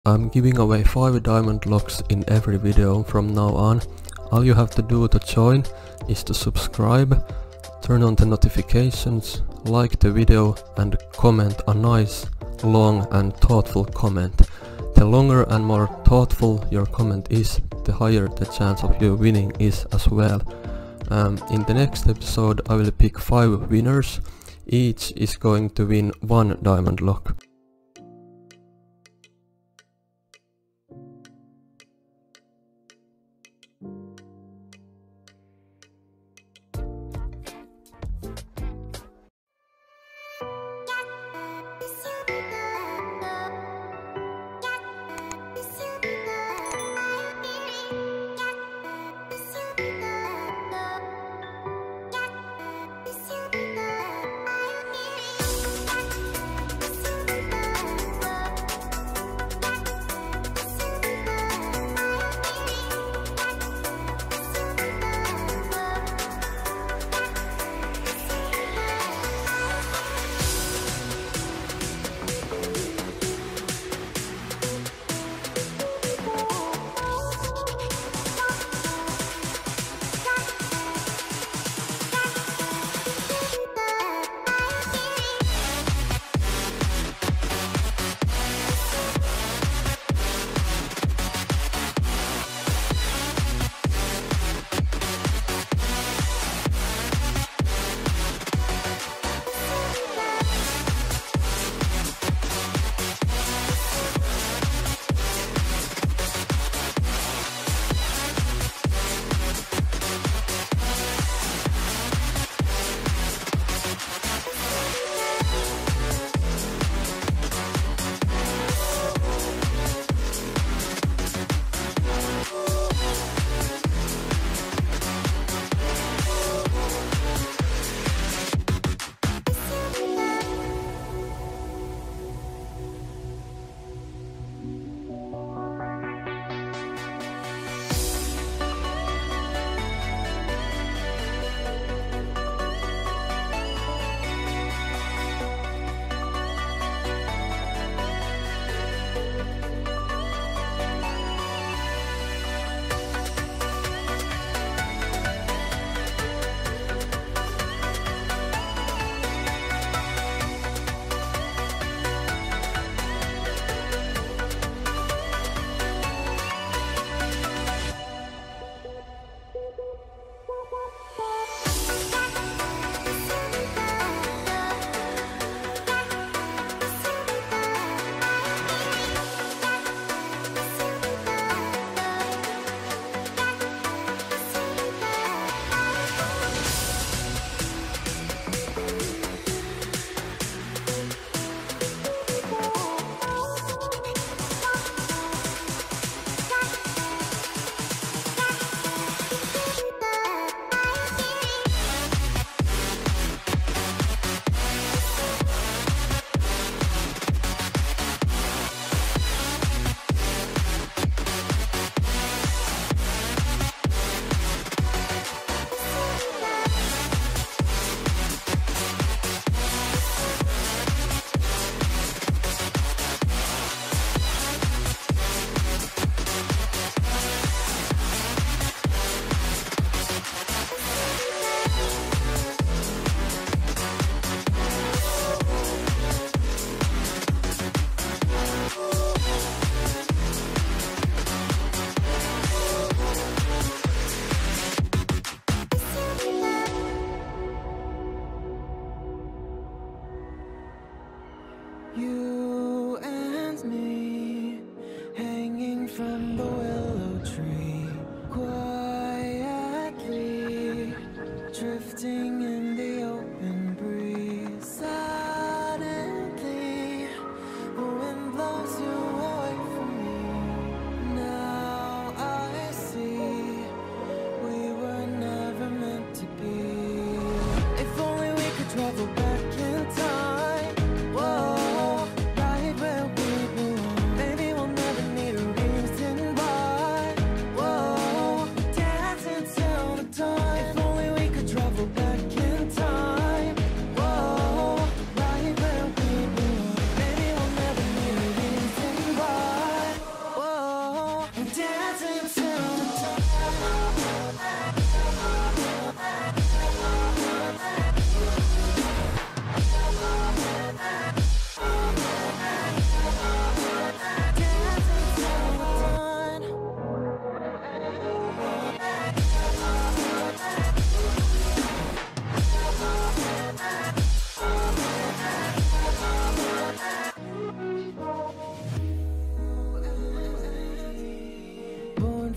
I'm giving away 5 diamond locks in every video from now on. All you have to do to join is to subscribe, turn on the notifications, like the video and comment a nice, long and thoughtful comment. The longer and more thoughtful your comment is, the higher the chance of you winning is as well. In the next episode I will pick 5 winners. Each is going to win 1 diamond lock.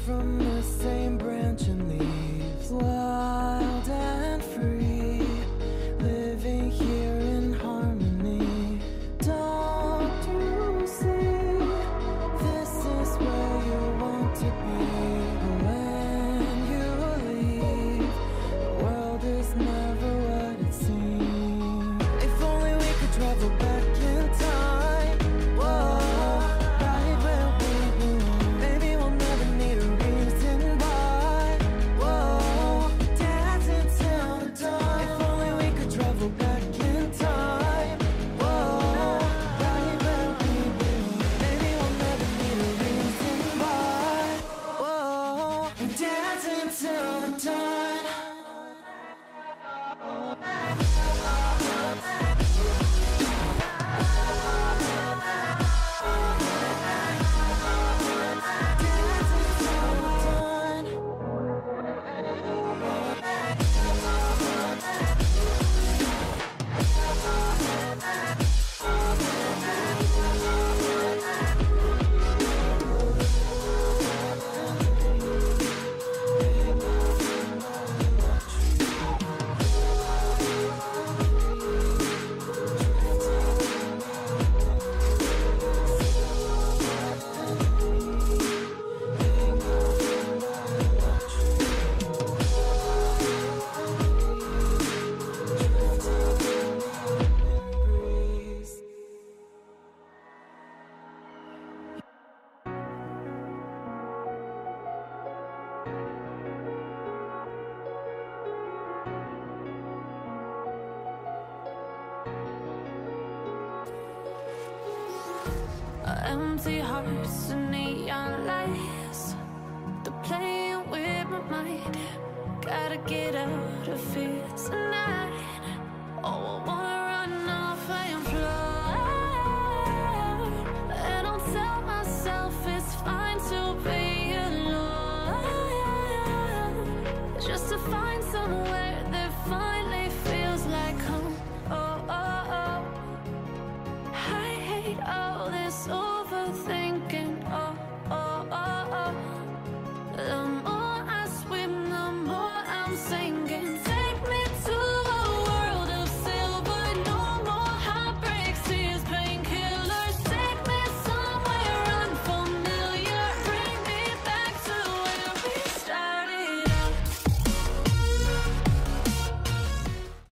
from the same branch and leaves, wild and free, living here in harmony. Don't you see, this is where you want to be. When you leave, the world is never what it seems. If only we could travel back in time, whoa, right where we belong. Maybe we'll never need a reason why, whoa, dancing till the dawn. If only we could travel back in time, whoa, right where we belong. Maybe we'll never need a reason why, whoa, dancing till the dawn. Empty hearts and neon lights, they're playing with my mind. Gotta get out of here tonight. Oh, I